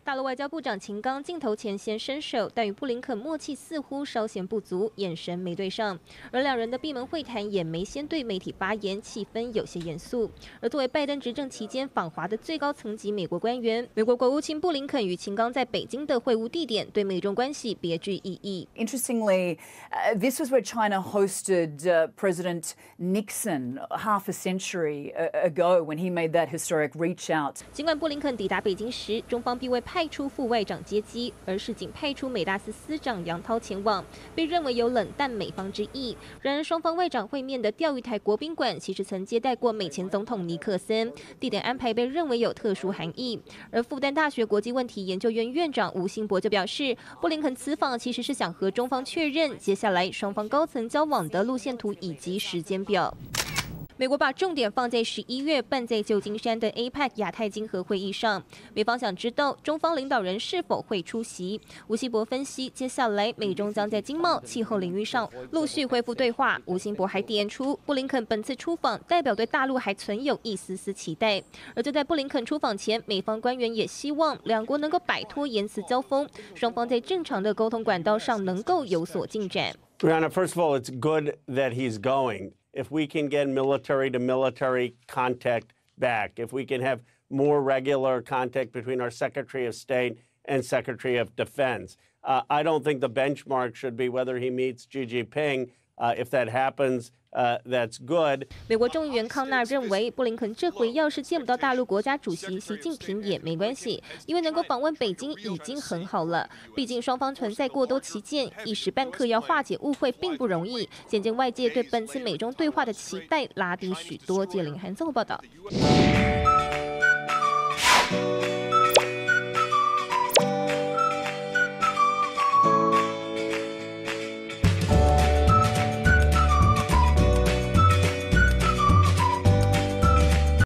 大陆外交部长秦刚镜头前先伸手，但与布林肯默契似乎稍显不足，眼神没对上。而两人的闭门会谈也没先对媒体发言，气氛有些严肃。而作为拜登执政期间访华的最高层级美国官员，美国国务卿布林肯与秦刚在北京的会晤地点，对美中关系别具意义。 Interestingly, this was where China hosted President Nixon half a century ago when he made that historic reach out. 尽管布林肯抵达北京时，中方并未派出副外长接机，而是仅派出美大司司长杨涛前往，被认为有冷淡美方之意。然而，双方外长会面的钓鱼台国宾馆其实曾接待过美前总统尼克森，地点安排被认为有特殊含义。而复旦大学国际问题研究院院长吴兴博就表示，布林肯此访其实是想和中方确认接下来双方高层交往的路线图以及时间表。美国把重点放在11月办在旧金山的 APEC 亚太经合会议上，美方想知道中方领导人是否会出席。吴锡博分析，接下来美中将在经贸、气候领域上陆续恢复对话。吴兴博还点出，布林肯本次出访代表对大陆还存有一丝丝期待。而就在布林肯出访前，美方官员也希望两国能够摆脱言辞交锋，双方在正常的沟通管道上能够有所进展。 Brianna, first of all, it's good that he's going. If we can get military to military contact back, if we can have more regular contact between our Secretary of State and Secretary of Defense. I don't think the benchmark should be whether he meets Xi Jinping. If that happens, that's good. 美国众议员康纳认为，布林肯这回要是见不到大陆国家主席习近平也没关系，因为能够访问北京已经很好了。毕竟双方存在过多歧见，一时半刻要化解误会并不容易。渐渐外界对本次美中对话的期待拉低许多。谢林涵综合报道。